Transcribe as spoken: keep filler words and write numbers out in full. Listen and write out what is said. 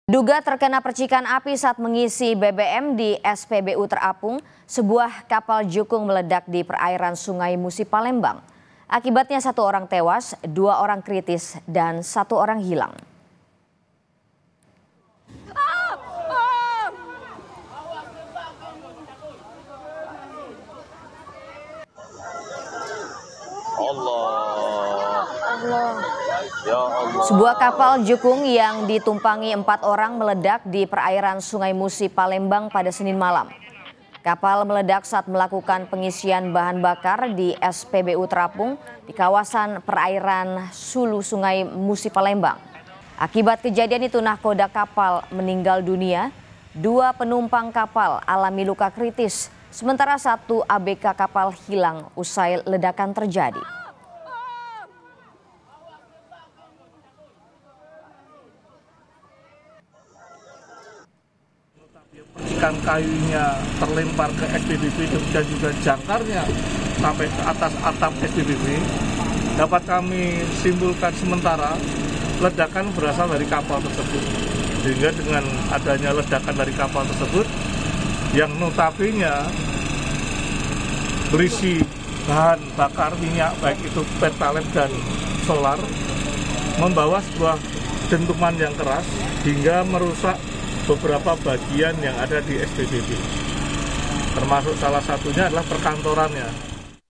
Duga terkena percikan api saat mengisi B B M di S P B U terapung, sebuah kapal jukung meledak di perairan Sungai Musi Palembang. Akibatnya satu orang tewas, dua orang kritis, dan satu orang hilang. Allah. Allah. Ya Allah. Sebuah kapal jukung yang ditumpangi empat orang meledak di perairan Sungai Musi Palembang pada Senin malam. Kapal meledak saat melakukan pengisian bahan bakar di S P B U terapung di kawasan perairan Sulu Sungai Musi Palembang. Akibat kejadian itu nahkoda kapal meninggal dunia, dua penumpang kapal alami luka kritis, sementara satu A B K kapal hilang usai ledakan terjadi. Percikan kayunya terlempar ke S P B B dan juga jangkarnya sampai ke atas atap S P B B, dapat kami simpulkan sementara ledakan berasal dari kapal tersebut. Sehingga dengan adanya ledakan dari kapal tersebut yang notabene berisi bahan bakar minyak baik itu pertalite dan solar, membawa sebuah dentuman yang keras hingga merusak beberapa bagian yang ada di S P B B, termasuk salah satunya adalah perkantorannya.